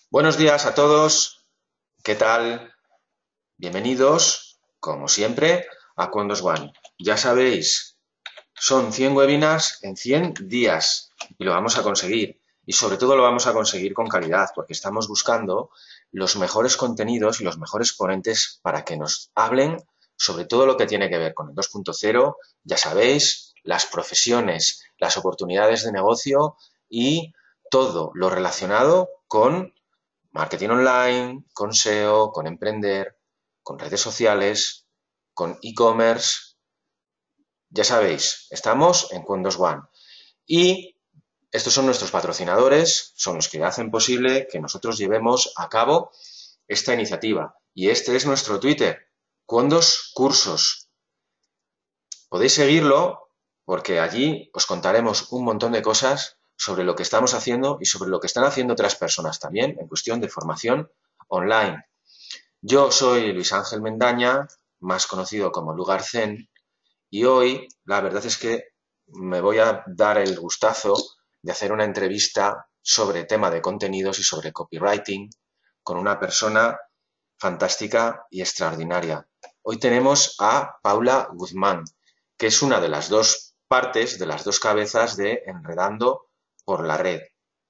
Buenos días a todos, ¿qué tal? Bienvenidos, como siempre, a Condos One. Ya sabéis, son 100 webinars en 100 días y lo vamos a conseguir. Y sobre todo lo vamos a conseguir con calidad, porque estamos buscando los mejores contenidos y los mejores ponentes para que nos hablen sobre todo lo que tiene que ver con el 2.0, ya sabéis, las profesiones, las oportunidades de negocio y todo lo relacionado con marketing online, con SEO, con emprender, con redes sociales, con e-commerce. Ya sabéis, estamos en Condos One. Y estos son nuestros patrocinadores, son los que hacen posible que nosotros llevemos a cabo esta iniciativa. Y este es nuestro Twitter, Condos Cursos. Podéis seguirlo porque allí os contaremos un montón de cosas sobre lo que estamos haciendo y sobre lo que están haciendo otras personas también en cuestión de formación online. Yo soy Luis Ángel Mendaña, más conocido como Lugar Zen, y hoy la verdad es que me voy a dar el gustazo de hacer una entrevista sobre tema de contenidos y sobre copywriting con una persona fantástica y extraordinaria. Hoy tenemos a Paula Guzmán, que es una de las dos partes, de las dos cabezas de Enredando por la Red.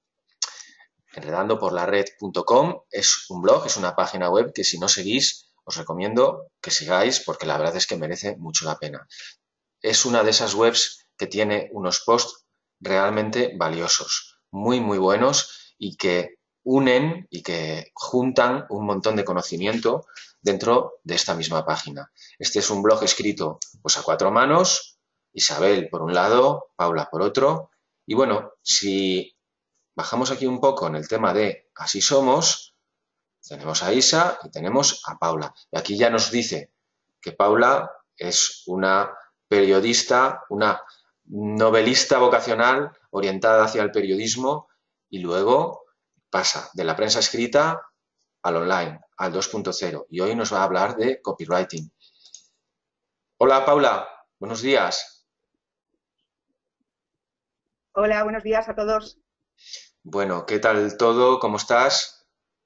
Enredandoporlared.com es un blog, es una página web que si no seguís os recomiendo que sigáis porque la verdad es que merece mucho la pena. Es una de esas webs que tiene unos posts realmente valiosos, muy muy buenos y que unen y que juntan un montón de conocimiento dentro de esta misma página. Este es un blog escrito pues a cuatro manos, Isabel por un lado, Paula por otro, y bueno, si bajamos aquí un poco en el tema de Así Somos, tenemos a Isa y tenemos a Paula. Y aquí ya nos dice que Paula es una periodista, una novelista vocacional orientada hacia el periodismo y luego pasa de la prensa escrita al online, al 2.0. Y hoy nos va a hablar de copywriting. Hola Paula, buenos días. Hola, buenos días a todos. Bueno, ¿qué tal todo? ¿Cómo estás?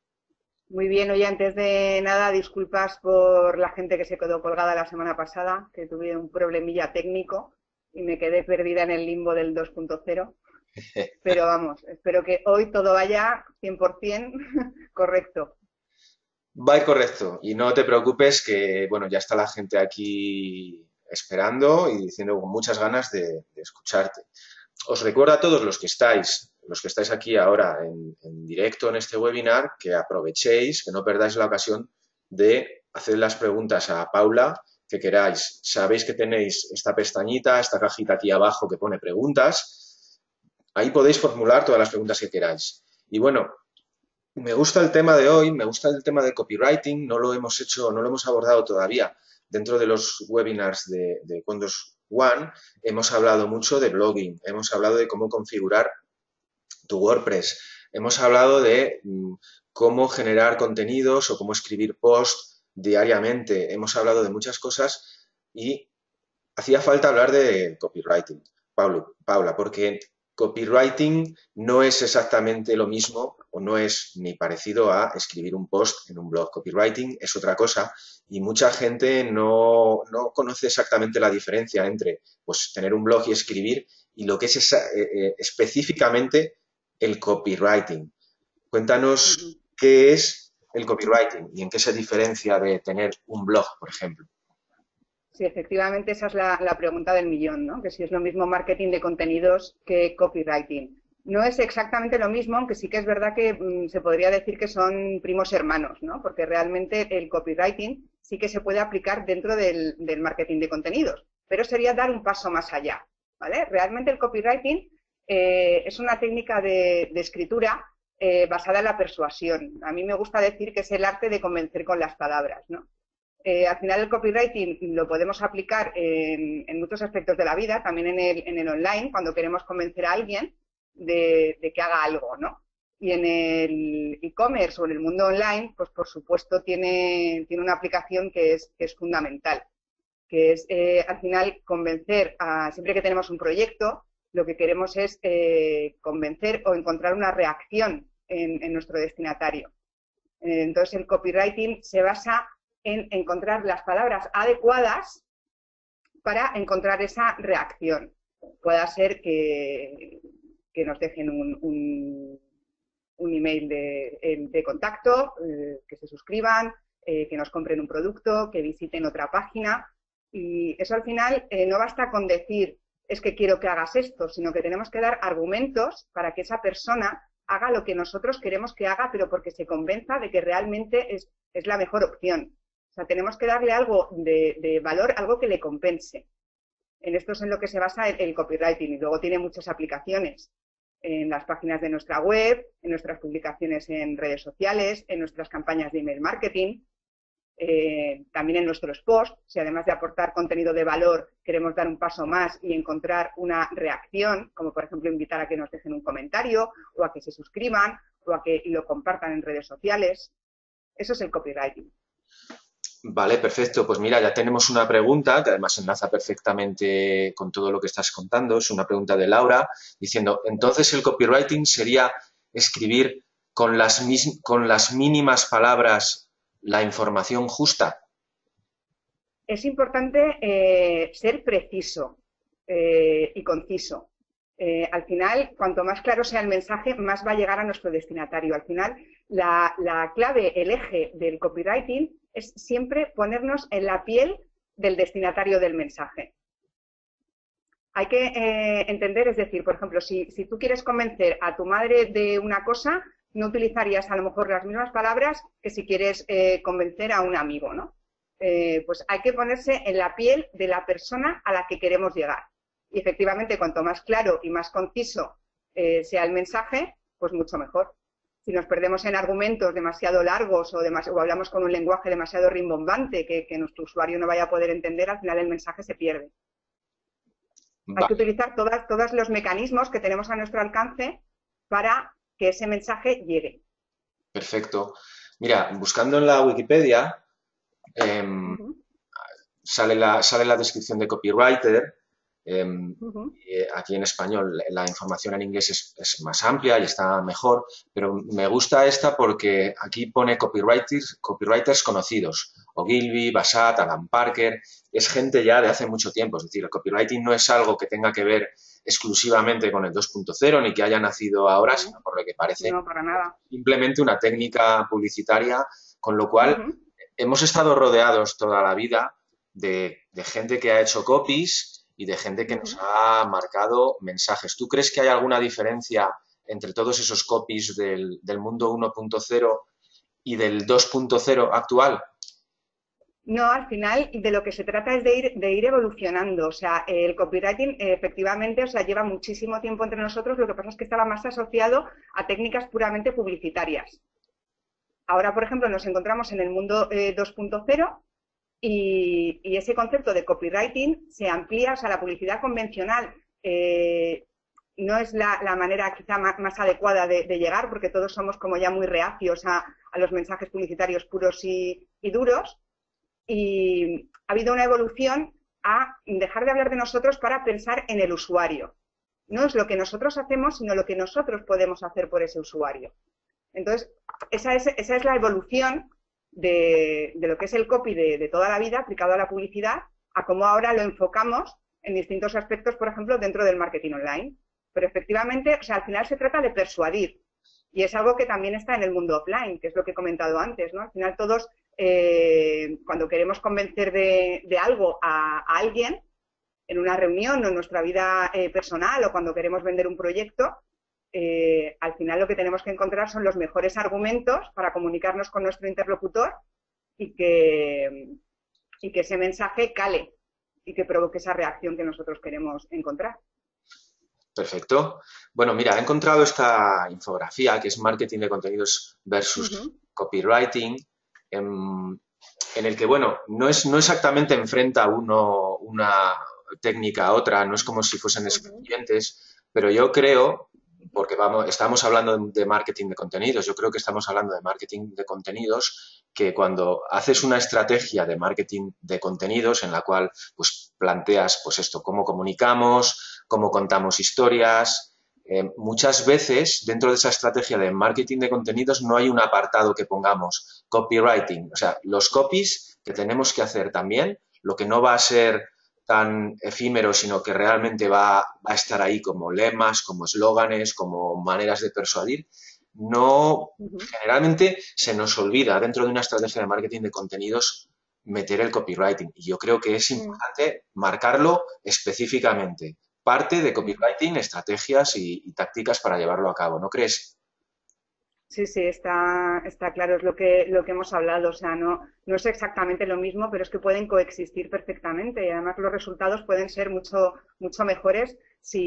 Muy bien, oye, antes de nada, disculpas por la gente que se quedó colgada la semana pasada, que tuve un problemilla técnico y me quedé perdida en el limbo del 2.0. Pero vamos, espero que hoy todo vaya 100% correcto. Va a ir correcto y no te preocupes que, bueno, ya está la gente aquí esperando y diciendo con muchas ganas de escucharte. Os recuerdo a todos los que estáis aquí ahora en directo en este webinar, que aprovechéis, que no perdáis la ocasión de hacer las preguntas a Paula que queráis. Sabéis que tenéis esta pestañita, esta cajita aquí abajo que pone preguntas. Ahí podéis formular todas las preguntas que queráis. Y bueno, me gusta el tema de hoy, me gusta el tema de copywriting, no lo hemos hecho, no lo hemos abordado todavía dentro de los webinars de Condos One. Hemos hablado mucho de blogging, hemos hablado de cómo configurar tu WordPress, hemos hablado de cómo generar contenidos o cómo escribir posts diariamente, hemos hablado de muchas cosas y hacía falta hablar de copywriting, Paula, porque copywriting no es exactamente lo mismo o no es ni parecido a escribir un post en un blog. Copywriting es otra cosa y mucha gente no conoce exactamente la diferencia entre pues, tener un blog y escribir y lo que es específicamente el copywriting. Ujú. Cuéntanos qué es el copywriting y en qué se diferencia de tener un blog, por ejemplo. Sí, efectivamente, esa es la pregunta del millón, ¿no? Que si es lo mismo marketing de contenidos que copywriting. No es exactamente lo mismo, aunque sí que es verdad que se podría decir que son primos hermanos, ¿no? Porque realmente el copywriting sí que se puede aplicar dentro del marketing de contenidos, pero sería dar un paso más allá, ¿vale? Realmente el copywriting es una técnica de escritura basada en la persuasión. A mí me gusta decir que es el arte de convencer con las palabras, ¿no? Al final el copywriting lo podemos aplicar en muchos aspectos de la vida, también en el online, cuando queremos convencer a alguien de que haga algo, ¿no? Y en el e-commerce o en el mundo online, pues por supuesto tiene una aplicación que es fundamental, que es al final convencer siempre que tenemos un proyecto, lo que queremos es convencer o encontrar una reacción en nuestro destinatario. Entonces, el copywriting se basa en encontrar las palabras adecuadas para encontrar esa reacción. Puede ser que nos dejen un email de contacto, que se suscriban, que nos compren un producto, que visiten otra página. Y eso al final no basta con decir, es que quiero que hagas esto, sino que tenemos que dar argumentos para que esa persona haga lo que nosotros queremos que haga, pero porque se convenza de que realmente es la mejor opción. O sea, tenemos que darle algo de valor, algo que le compense. En esto es en lo que se basa el copywriting, y luego tiene muchas aplicaciones en las páginas de nuestra web, en nuestras publicaciones en redes sociales, en nuestras campañas de email marketing, también en nuestros posts. Si además de aportar contenido de valor queremos dar un paso más y encontrar una reacción, como por ejemplo invitar a que nos dejen un comentario o a que se suscriban o a que lo compartan en redes sociales. Eso es el copywriting. Vale, perfecto. Pues mira, ya tenemos una pregunta que además enlaza perfectamente con todo lo que estás contando. Es una pregunta de Laura diciendo, entonces el copywriting sería escribir con las mínimas palabras la información justa. Es importante ser preciso y conciso. Al final, cuanto más claro sea el mensaje, más va a llegar a nuestro destinatario. Al final, la clave, el eje del copywriting es siempre ponernos en la piel del destinatario del mensaje. Hay que entender, es decir, por ejemplo, si tú quieres convencer a tu madre de una cosa, no utilizarías a lo mejor las mismas palabras que si quieres convencer a un amigo, ¿no? Pues hay que ponerse en la piel de la persona a la que queremos llegar. Y efectivamente, cuanto más claro y más conciso sea el mensaje, pues mucho mejor. Si nos perdemos en argumentos demasiado largos o hablamos con un lenguaje demasiado rimbombante que nuestro usuario no vaya a poder entender, al final el mensaje se pierde. Vale. Hay que utilizar todos los mecanismos que tenemos a nuestro alcance para que ese mensaje llegue. Perfecto. Mira, buscando en la Wikipedia, sale la descripción de copywriter. Aquí en español la información en inglés es más amplia y está mejor, pero me gusta esta porque aquí pone copywriters conocidos, Ogilvy, Bassat, Alan Parker, es gente ya de hace mucho tiempo, es decir, el copywriting no es algo que tenga que ver exclusivamente con el 2.0 ni que haya nacido ahora, sino por lo que parece no, para nada. Simplemente una técnica publicitaria, con lo cual hemos estado rodeados toda la vida de gente que ha hecho copies y de gente que nos ha marcado mensajes. ¿Tú crees que hay alguna diferencia entre todos esos copies del mundo 1.0 y del 2.0 actual? No, al final de lo que se trata es de ir evolucionando. O sea, el copywriting efectivamente, o sea, lleva muchísimo tiempo entre nosotros, lo que pasa es que estaba más asociado a técnicas puramente publicitarias. Ahora, por ejemplo, nos encontramos en el mundo 2.0 y ese concepto de copywriting se amplía, o sea, la publicidad convencional no es la manera quizá más adecuada de llegar, porque todos somos como ya muy reacios a los mensajes publicitarios puros y duros. Y ha habido una evolución a dejar de hablar de nosotros para pensar en el usuario. No es lo que nosotros hacemos, sino lo que nosotros podemos hacer por ese usuario. Entonces, esa es la evolución de lo que es el copy de toda la vida aplicado a la publicidad, a cómo ahora lo enfocamos en distintos aspectos, por ejemplo, dentro del marketing online. Pero efectivamente, o sea, al final se trata de persuadir. Y es algo que también está en el mundo offline, que es lo que he comentado antes, ¿no? Al final todos, cuando queremos convencer de algo a alguien, en una reunión o en nuestra vida personal o cuando queremos vender un proyecto, al final lo que tenemos que encontrar son los mejores argumentos para comunicarnos con nuestro interlocutor y que ese mensaje cale y que provoque esa reacción que nosotros queremos encontrar. Perfecto. Bueno, mira, he encontrado esta infografía que es marketing de contenidos versus copywriting, en el que, bueno, no exactamente enfrenta uno una técnica a otra, no es como si fuesen excluyentes, pero yo creo, porque estamos hablando de marketing de contenidos, yo creo que estamos hablando de marketing de contenidos, que cuando haces una estrategia de marketing de contenidos en la cual pues planteas pues esto, cómo comunicamos, cómo contamos historias, muchas veces dentro de esa estrategia de marketing de contenidos no hay un apartado que pongamos copywriting, o sea, los copies que tenemos que hacer también, lo que no va a ser tan efímero, sino que realmente va a estar ahí como lemas, como eslóganes, como maneras de persuadir, no, generalmente se nos olvida dentro de una estrategia de marketing de contenidos meter el copywriting. Y yo creo que es importante marcarlo específicamente. Parte de copywriting, estrategias y tácticas para llevarlo a cabo, ¿no crees? Sí, sí, está claro, es lo que hemos hablado. O sea, no es exactamente lo mismo, pero es que pueden coexistir perfectamente y además los resultados pueden ser mucho mejores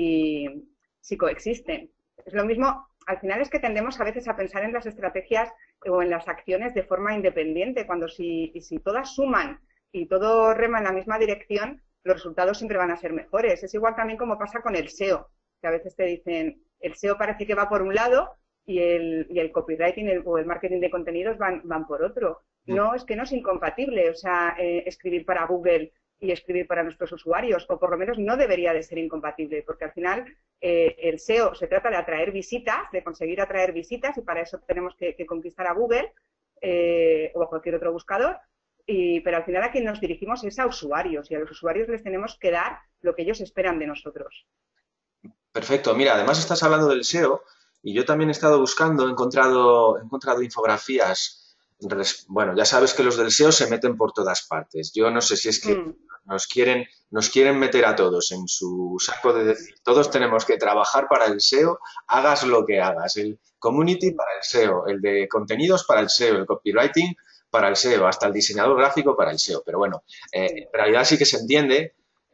si coexisten. Es lo mismo, al final es que tendemos a veces a pensar en las estrategias o en las acciones de forma independiente, cuando si todas suman y todo rema en la misma dirección, los resultados siempre van a ser mejores. Es igual también como pasa con el SEO, que a veces te dicen, el SEO parece que va por un lado y el copywriting o el marketing de contenidos van por otro. No, es que no es incompatible, o sea, escribir para Google y escribir para nuestros usuarios, o por lo menos no debería de ser incompatible, porque al final el SEO se trata de atraer visitas, de conseguir atraer visitas, y para eso tenemos que conquistar a Google o a cualquier otro buscador, pero al final a quien nos dirigimos es a usuarios, y a los usuarios les tenemos que dar lo que ellos esperan de nosotros. Perfecto. Mira, además estás hablando del SEO y yo también he estado buscando, he encontrado infografías. Bueno, ya sabes que los del SEO se meten por todas partes. Yo no sé si es que Mm. nos quieren meter a todos en su saco de decir, todos tenemos que trabajar para el SEO, hagas lo que hagas. El community para el SEO, el de contenidos para el SEO, el copywriting para el SEO, hasta el diseñador gráfico para el SEO. Pero bueno, en realidad sí que se entiende.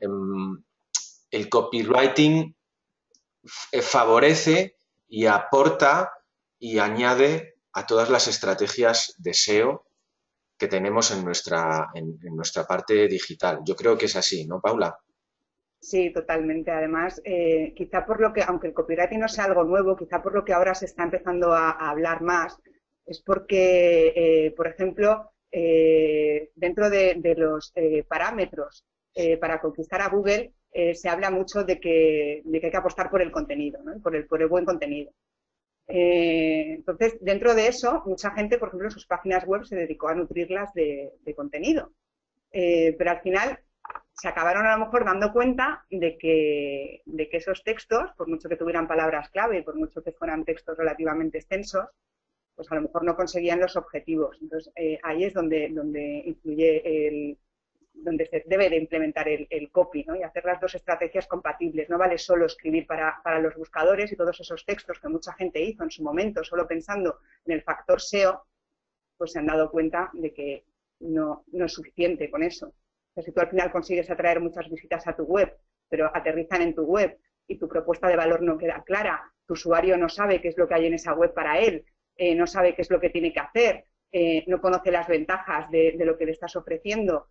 El copywriting favorece y aporta y añade a todas las estrategias de SEO que tenemos en nuestra parte digital. Yo creo que es así, ¿no, Paula? Sí, totalmente. Además, quizá por lo que, aunque el copywriting no sea algo nuevo, quizá por lo que ahora se está empezando a hablar más, es porque, por ejemplo, dentro de los parámetros para conquistar a Google, se habla mucho de que hay que apostar por el contenido, ¿no? Por el buen contenido. Entonces, dentro de eso, mucha gente, por ejemplo, en sus páginas web se dedicó a nutrirlas de contenido. Pero al final se acabaron a lo mejor dando cuenta de que esos textos, por mucho que tuvieran palabras clave y por mucho que fueran textos relativamente extensos, pues a lo mejor no conseguían los objetivos. Entonces, ahí es donde influye donde se debe de implementar el copy, ¿no? Y hacer las dos estrategias compatibles. No vale solo escribir para los buscadores y todos esos textos que mucha gente hizo en su momento solo pensando en el factor SEO, pues se han dado cuenta de que no es suficiente con eso. O sea, si tú al final consigues atraer muchas visitas a tu web, pero aterrizan en tu web y tu propuesta de valor no queda clara, tu usuario no sabe qué es lo que hay en esa web para él, no sabe qué es lo que tiene que hacer, no conoce las ventajas de lo que le estás ofreciendo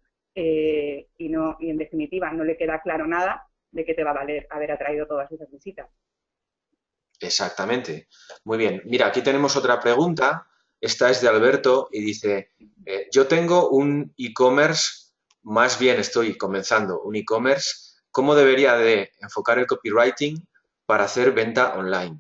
y en definitiva no le queda claro nada, de qué te va a valer haber atraído todas esas visitas. Exactamente. Muy bien. Mira, aquí tenemos otra pregunta. Esta es de Alberto y dice, yo tengo un e-commerce, más bien estoy comenzando un e-commerce, ¿cómo debería de enfocar el copywriting para hacer venta online?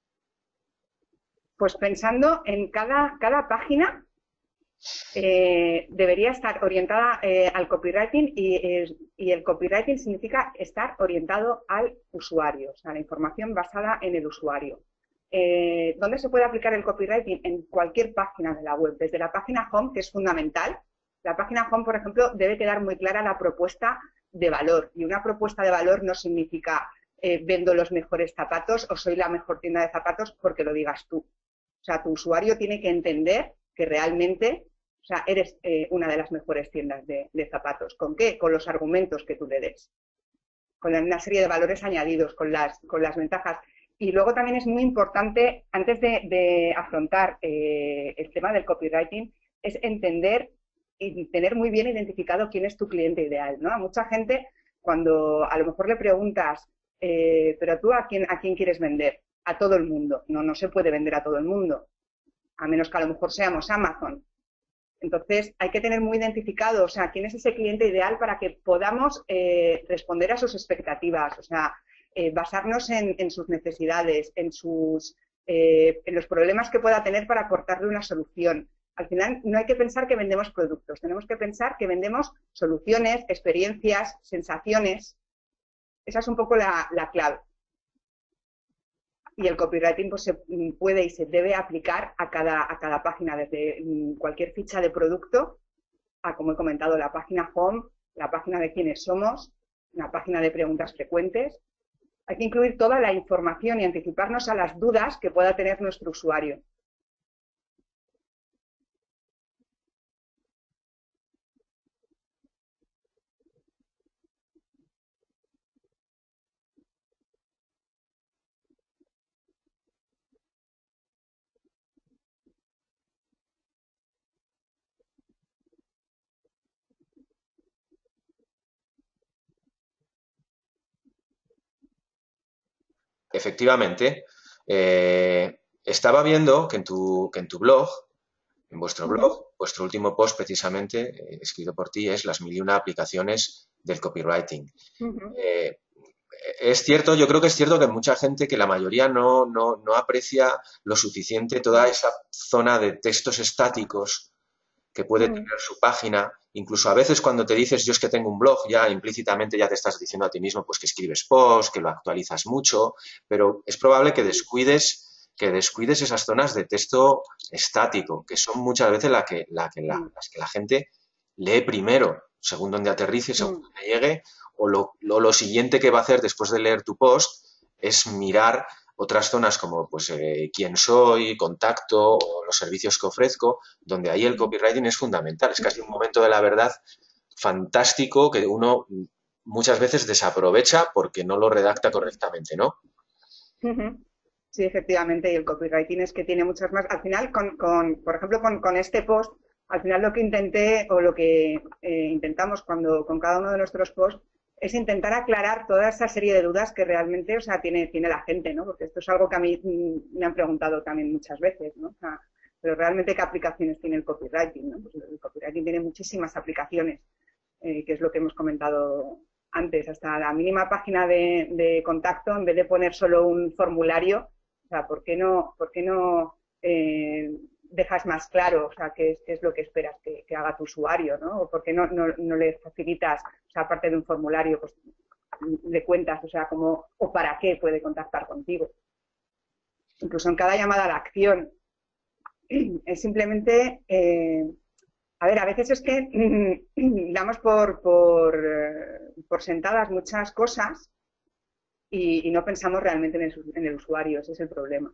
Pues pensando en cada página debería estar orientada al copywriting y el copywriting significa estar orientado al usuario, o sea, la información basada en el usuario. ¿Dónde se puede aplicar el copywriting? En cualquier página de la web, desde la página home, que es fundamental. La página home, por ejemplo, debe quedar muy clara la propuesta de valor, y una propuesta de valor no significa vendo los mejores zapatos o soy la mejor tienda de zapatos porque lo digas tú. O sea, tu usuario tiene que entender que realmente, o sea, eres una de las mejores tiendas de zapatos. ¿Con qué? Con los argumentos que tú le des, con una serie de valores añadidos, con las ventajas. Y luego también es muy importante, antes de afrontar el tema del copywriting, es entender y tener muy bien identificado quién es tu cliente ideal, ¿no? A mucha gente, cuando a lo mejor le preguntas, pero tú ¿a quién quieres vender? A todo el mundo. No se puede vender a todo el mundo, a menos que a lo mejor seamos Amazon. Entonces, hay que tener muy identificado, o sea, quién es ese cliente ideal para que podamos responder a sus expectativas. O sea, basarnos en sus necesidades, en los problemas que pueda tener para aportarle una solución. Al final no hay que pensar que vendemos productos, tenemos que pensar que vendemos soluciones, experiencias, sensaciones. Esa es un poco la clave. Y el copywriting pues, se puede y se debe aplicar a cada página, desde cualquier ficha de producto a, como he comentado, la página home, la página de quiénes somos, una página de preguntas frecuentes. Hay que incluir toda la información y anticiparnos a las dudas que pueda tener nuestro usuario. Efectivamente, estaba viendo que en tu blog, en vuestro blog, vuestro último post precisamente, escrito por ti, es las 1001 aplicaciones del copywriting. Eh, es cierto, yo creo que es cierto que mucha gente, que la mayoría no aprecia lo suficiente toda esa zona de textos estáticos que puede tener su página. Incluso a veces cuando te dices yo es que tengo un blog, ya implícitamente ya te estás diciendo a ti mismo pues que escribes posts, que lo actualizas mucho, pero es probable que descuides esas zonas de texto estático, que son muchas veces las que la gente lee primero, según donde aterrice, según donde llegue, o lo siguiente que va a hacer después de leer tu post es mirar otras zonas como pues quién soy, contacto o los servicios que ofrezco, donde ahí el copywriting es fundamental. Es casi un momento de la verdad fantástico que uno muchas veces desaprovecha porque no lo redacta correctamente, ¿no? Sí, efectivamente, y el copywriting es que tiene muchas más. Al final, por ejemplo, con este post, al final lo que intenté o lo que intentamos con cada uno de nuestros posts es intentar aclarar toda esa serie de dudas que realmente, o sea, tiene la gente, ¿no? Porque esto es algo que a mí me han preguntado también muchas veces, ¿no? O sea, pero realmente, ¿qué aplicaciones tiene el copywriting, ¿no? Pues el copywriting tiene muchísimas aplicaciones, que es lo que hemos comentado antes. Hasta la mínima página de contacto, en vez de poner solo un formulario, o sea, ¿por qué no dejas más claro, o sea, qué es lo que esperas que haga tu usuario, ¿no? O por qué no le facilitas, o sea, aparte de un formulario, pues le cuentas, o sea, cómo o para qué puede contactar contigo. Incluso en cada llamada a la acción. Es simplemente, a ver, a veces es que damos por sentadas muchas cosas y no pensamos realmente en el usuario, ese es el problema.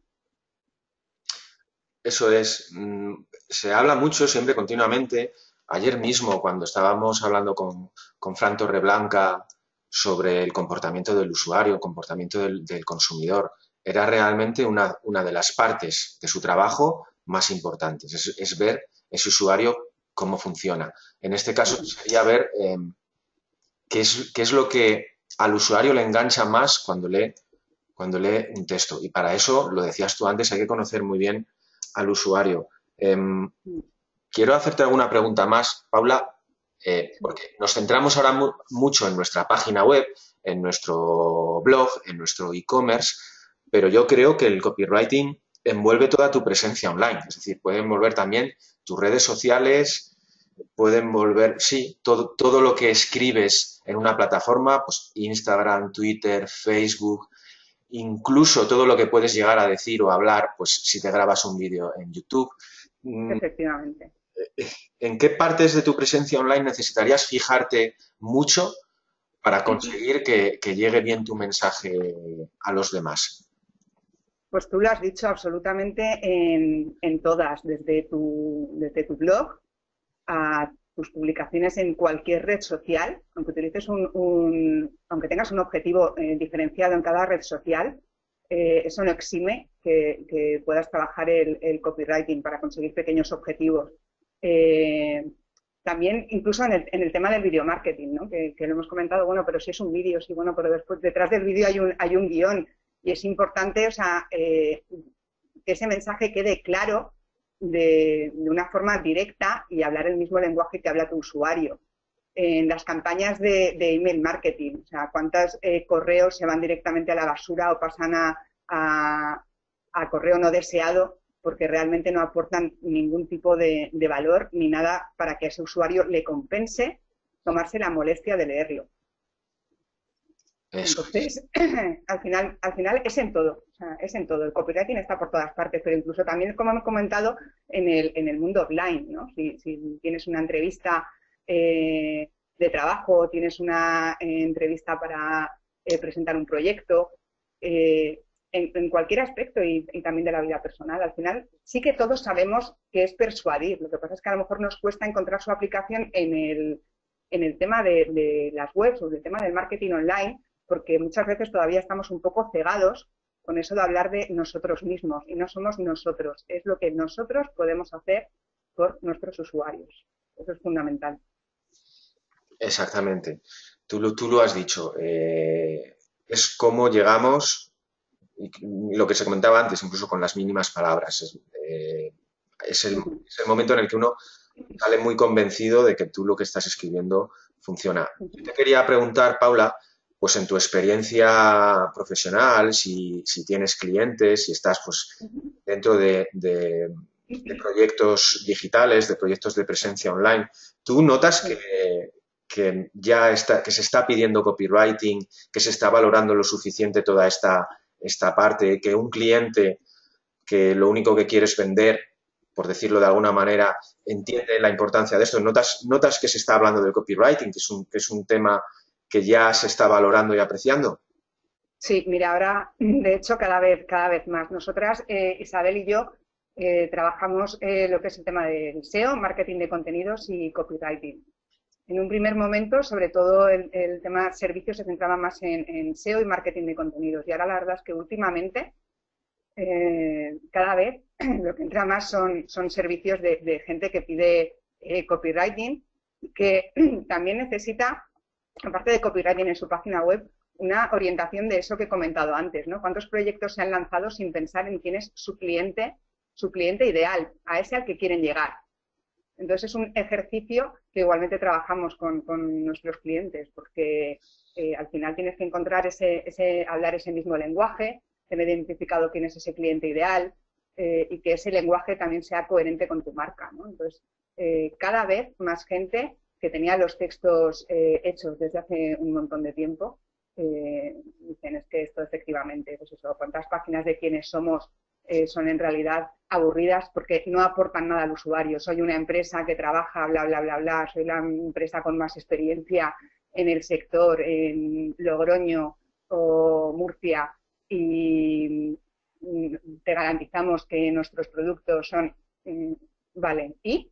Eso es. Se habla mucho, siempre, continuamente. Ayer mismo, cuando estábamos hablando con Fran Torreblanca sobre el comportamiento del usuario, el comportamiento del consumidor, era realmente una de las partes de su trabajo más importantes. Es ver ese usuario cómo funciona. En este caso sería ver qué es lo que al usuario le engancha más cuando lee un texto. Y para eso, lo decías tú antes, hay que conocer muy bien al usuario. Quiero hacerte alguna pregunta más, Paula, porque nos centramos ahora mucho en nuestra página web, en nuestro blog, en nuestro e-commerce, pero yo creo que el copywriting envuelve toda tu presencia online, es decir, puede envolver también tus redes sociales, puede envolver, sí, todo lo que escribes en una plataforma, pues Instagram, Twitter, Facebook, incluso todo lo que puedes llegar a decir o hablar, pues si te grabas un vídeo en YouTube. Efectivamente. ¿En qué partes de tu presencia online necesitarías fijarte mucho para conseguir que llegue bien tu mensaje a los demás? Pues tú lo has dicho absolutamente en todas, desde tu blog a tus publicaciones en cualquier red social, aunque utilices aunque tengas un objetivo diferenciado en cada red social, eso no exime que puedas trabajar el copywriting para conseguir pequeños objetivos. También incluso en el tema del video marketing, ¿no? Que lo hemos comentado, bueno, pero si es un vídeo, sí, bueno, pero después detrás del vídeo hay un guión y es importante, o sea, que ese mensaje quede claro de una forma directa y hablar el mismo lenguaje que habla tu usuario. en las campañas de email marketing. O sea, cuántos correos se van directamente a la basura o pasan a correo no deseado porque realmente no aportan ningún tipo de valor ni nada para que a ese usuario le compense tomarse la molestia de leerlo. Eso. Entonces, al final es en todo, o sea, es en todo. El copywriting está por todas partes, pero incluso también, como hemos comentado, en el mundo offline, ¿no? Si tienes una entrevista de trabajo, tienes una entrevista para presentar un proyecto, en cualquier aspecto y también de la vida personal. Al final sí que todos sabemos que es persuadir. Lo que pasa es que a lo mejor nos cuesta encontrar su aplicación en el tema de las webs o del tema del marketing online, porque muchas veces todavía estamos un poco cegados con eso de hablar de nosotros mismos y no somos nosotros, es lo que nosotros podemos hacer por nuestros usuarios. Eso es fundamental. Exactamente. Tú lo has dicho. Es cómo llegamos, y lo que se comentaba antes, incluso con las mínimas palabras. Es el momento en el que uno sale muy convencido de que tú lo que estás escribiendo funciona. Yo te quería preguntar, Paula, pues en tu experiencia profesional, si tienes clientes, si estás pues dentro de proyectos digitales, de proyectos de presencia online, ¿tú notas que ya está, que se está pidiendo copywriting, que se está valorando lo suficiente toda esta parte, que un cliente que lo único que quiere es vender, por decirlo de alguna manera, entiende la importancia de esto? ¿Notas que se está hablando del copywriting, que es un tema que ya se está valorando y apreciando? Sí, mira, ahora, de hecho, cada vez más. Nosotras, Isabel y yo, trabajamos lo que es el tema del SEO, marketing de contenidos y copywriting. En un primer momento, sobre todo el tema servicios se centraba más en SEO y marketing de contenidos. Y ahora la verdad es que últimamente, cada vez lo que entra más son servicios de gente que pide copywriting, que también necesita, aparte de copywriting en su página web, una orientación de eso que he comentado antes, ¿no? ¿Cuántos proyectos se han lanzado sin pensar en quién es su cliente ideal, a ese al que quieren llegar? Entonces es un ejercicio que igualmente trabajamos con nuestros clientes, porque al final tienes que encontrar hablar ese mismo lenguaje, tener identificado quién es ese cliente ideal y que ese lenguaje también sea coherente con tu marca, ¿no? Entonces, cada vez más gente que tenía los textos hechos desde hace un montón de tiempo, dicen es que esto efectivamente, pues eso, cuántas páginas de quiénes somos son en realidad aburridas porque no aportan nada al usuario. Soy una empresa que trabaja, bla, bla, bla, bla, soy la empresa con más experiencia en el sector, en Logroño o Murcia, y te garantizamos que nuestros productos son, valen. ¿Y?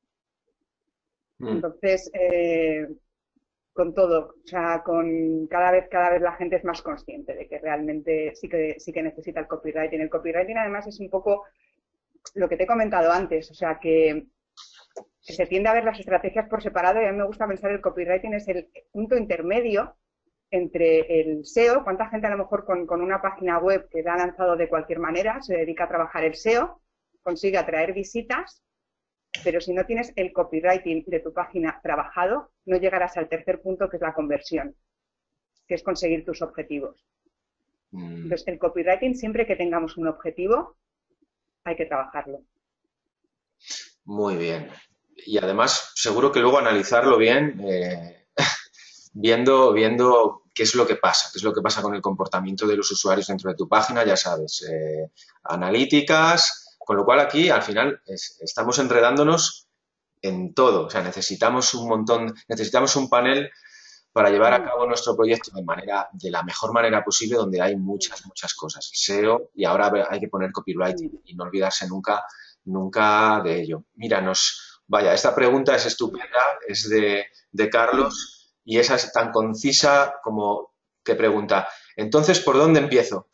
Entonces, con todo, o sea, cada vez la gente es más consciente de que realmente sí que necesita el copywriting. El copywriting además es un poco lo que te he comentado antes, o sea, que se tiende a ver las estrategias por separado y a mí me gusta pensar el copywriting es el punto intermedio entre el SEO, cuánta gente a lo mejor con una página web que la ha lanzado de cualquier manera se dedica a trabajar el SEO, consigue atraer visitas, pero si no tienes el copywriting de tu página trabajado, no llegarás al tercer punto, que es la conversión, que es conseguir tus objetivos. Entonces, el copywriting, siempre que tengamos un objetivo, hay que trabajarlo. Muy bien. Y además, seguro que luego analizarlo bien, viendo qué es lo que pasa con el comportamiento de los usuarios dentro de tu página, ya sabes, analíticas. Con lo cual aquí, al final, estamos enredándonos en todo. O sea, necesitamos un panel para llevar a cabo nuestro proyecto de la mejor manera posible, donde hay muchas cosas. SEO, y ahora hay que poner copywriting y no olvidarse nunca de ello. Míranos, vaya, esta pregunta es estupenda, es de Carlos, y esa es tan concisa como que pregunta, entonces, ¿por dónde empiezo?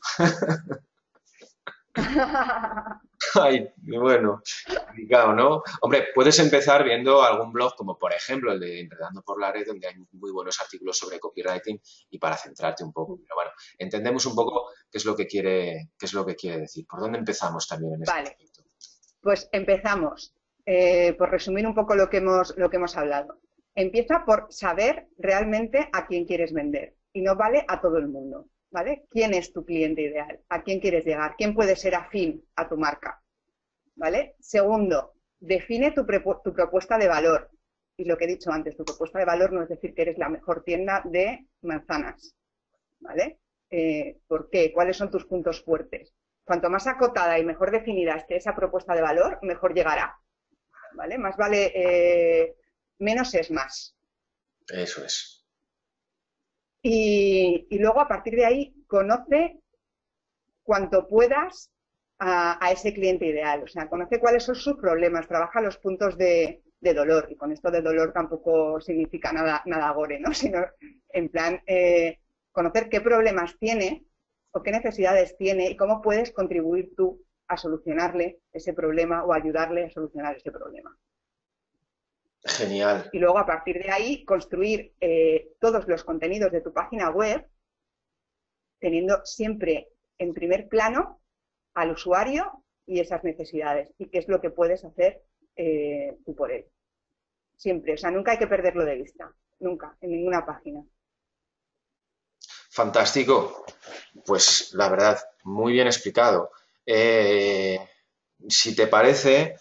Ay, bueno, complicado, ¿no? Hombre, puedes empezar viendo algún blog como, por ejemplo, el de Enredando por la Red, donde hay muy buenos artículos sobre copywriting y para centrarte un poco. Pero bueno, entendemos un poco qué es lo que quiere decir. ¿Por dónde empezamos también en este aspecto? Pues empezamos. Por resumir un poco lo que hemos hablado. empieza por saber realmente a quién quieres vender y no vale a todo el mundo, ¿vale? ¿Quién es tu cliente ideal? ¿A quién quieres llegar? ¿Quién puede ser afín a tu marca? ¿Vale? Segundo, define tu propuesta de valor. Y lo que he dicho antes, tu propuesta de valor no es decir que eres la mejor tienda de manzanas, ¿vale? ¿Por qué? ¿Cuáles son tus puntos fuertes? Cuanto más acotada y mejor definida esté esa propuesta de valor, mejor llegará, ¿vale? Más vale, menos es más. Eso es. Y luego, a partir de ahí, conoce cuanto puedas a ese cliente ideal. O sea, conoce cuáles son sus problemas, trabaja los puntos de dolor. Y con esto de dolor tampoco significa nada gore, ¿no? Sino, en plan, conocer qué problemas tiene o qué necesidades tiene y cómo puedes contribuir tú a solucionarle ese problema o ayudarle a solucionar ese problema. Genial. Y luego, a partir de ahí, construir todos los contenidos de tu página web teniendo siempre en primer plano al usuario y esas necesidades y qué es lo que puedes hacer tú por él. Siempre, o sea, nunca hay que perderlo de vista, nunca, en ninguna página. Fantástico. Pues la verdad, muy bien explicado. Si te parece,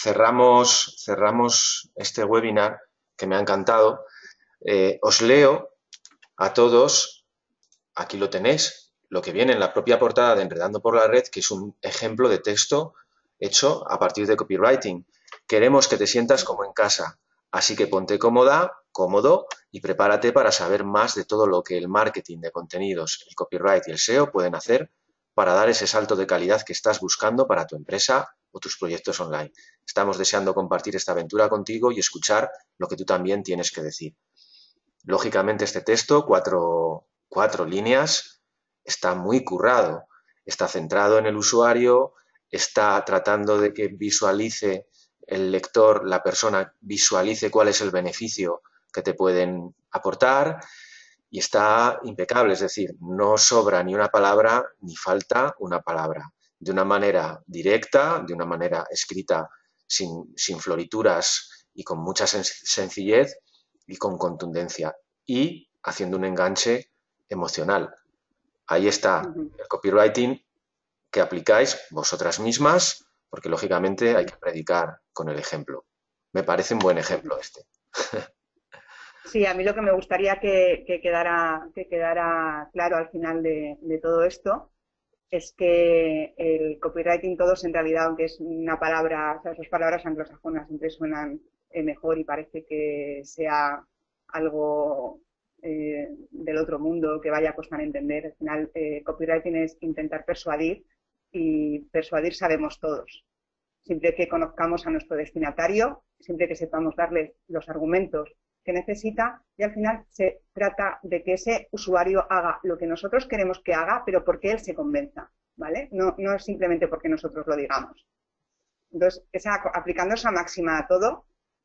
cerramos este webinar que me ha encantado. Os leo a todos, aquí lo tenéis, lo que viene en la propia portada de Enredando por la Red, que es un ejemplo de texto hecho a partir de copywriting. Queremos que te sientas como en casa, así que ponte cómodo y prepárate para saber más de todo lo que el marketing de contenidos, el copyright y el SEO pueden hacer para dar ese salto de calidad que estás buscando para tu empresa o tus proyectos online. Estamos deseando compartir esta aventura contigo y escuchar lo que tú también tienes que decir. Lógicamente este texto, cuatro líneas, está muy currado, está centrado en el usuario, está tratando de que visualice el lector, la persona visualice cuál es el beneficio que te pueden aportar y está impecable, es decir, no sobra ni una palabra ni falta una palabra. De una manera directa, de una manera escrita sin florituras y con mucha sencillez y con contundencia y haciendo un enganche emocional. Ahí está el copywriting que aplicáis vosotras mismas, porque lógicamente hay que predicar con el ejemplo. Me parece un buen ejemplo este. Sí, a mí lo que me gustaría que quedara claro al final de todo esto es que el copywriting todos en realidad, aunque es una palabra, o sea, esas palabras anglosajonas siempre suenan mejor y parece que sea algo del otro mundo que vaya a costar entender. Al final, copywriting es intentar persuadir y persuadir sabemos todos. Siempre que conozcamos a nuestro destinatario, siempre que sepamos darle los argumentos que necesita y al final se trata de que ese usuario haga lo que nosotros queremos que haga, pero porque él se convenza, ¿vale? No es simplemente porque nosotros lo digamos. Entonces, aplicando esa máxima a todo,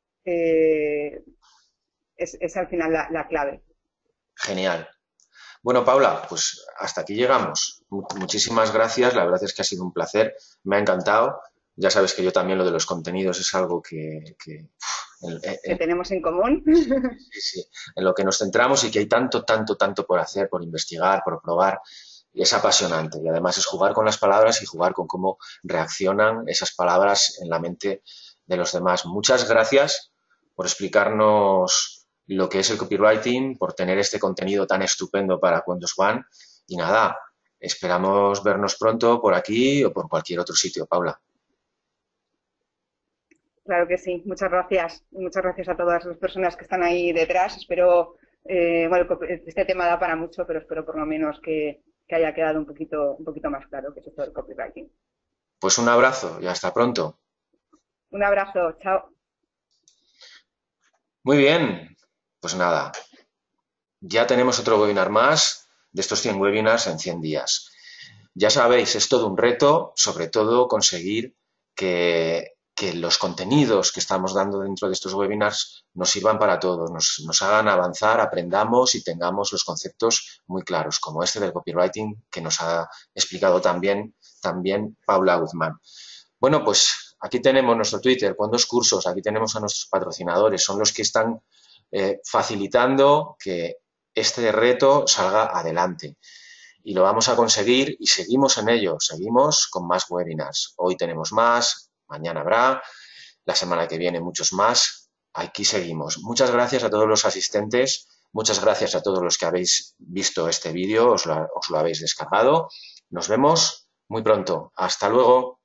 es al final la clave. Genial. Bueno, Paula, pues hasta aquí llegamos. Muchísimas gracias. La verdad es que ha sido un placer. Me ha encantado. Ya sabes que yo también lo de los contenidos es algo que tenemos en común. Sí, en lo que nos centramos y que hay tanto por hacer, por investigar, por probar. Y es apasionante. Y además es jugar con las palabras y jugar con cómo reaccionan esas palabras en la mente de los demás. Muchas gracias por explicarnos lo que es el copywriting, por tener este contenido tan estupendo para Cuentos One. Y nada, esperamos vernos pronto por aquí o por cualquier otro sitio, Paula. Claro que sí, muchas gracias. Muchas gracias a todas las personas que están ahí detrás. Espero, bueno, este tema da para mucho, pero espero por lo menos que haya quedado un poquito más claro que es esto del copywriting. Pues un abrazo y hasta pronto. Un abrazo, chao. Muy bien, pues nada, ya tenemos otro webinar más de estos 100 webinars en 100 días. Ya sabéis, es todo un reto, sobre todo conseguir que los contenidos que estamos dando dentro de estos webinars nos sirvan para todos, nos hagan avanzar, aprendamos y tengamos los conceptos muy claros, como este del copywriting que nos ha explicado también Paula Guzmán. Bueno, pues aquí tenemos nuestro Twitter, Cuentos Cursos, aquí tenemos a nuestros patrocinadores, son los que están facilitando que este reto salga adelante. Y lo vamos a conseguir y seguimos en ello, seguimos con más webinars. Hoy tenemos más, mañana habrá, la semana que viene muchos más. Aquí seguimos. Muchas gracias a todos los asistentes, muchas gracias a todos los que habéis visto este vídeo, os lo habéis descargado. Nos vemos muy pronto. Hasta luego.